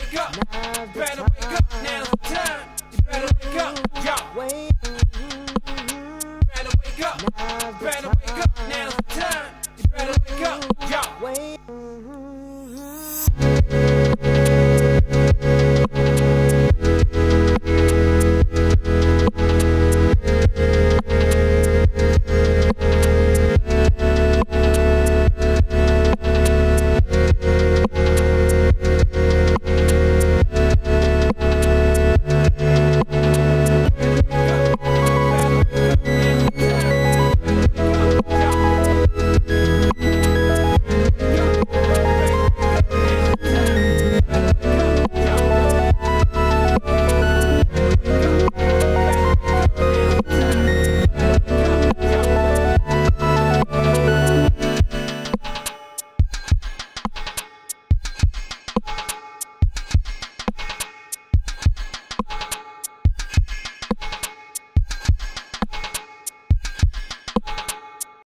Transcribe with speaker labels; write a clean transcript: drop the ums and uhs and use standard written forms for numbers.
Speaker 1: wake up. You better wake up. Now's the time. You better wake up. Yo. Better wake up. Better wake up. Now's the time. You better wake up. Yo.